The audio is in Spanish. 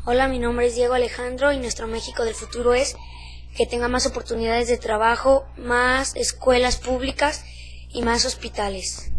Hola, mi nombre es Diego Alejandro y nuestro México del futuro es que tenga más oportunidades de trabajo, más escuelas públicas y más hospitales.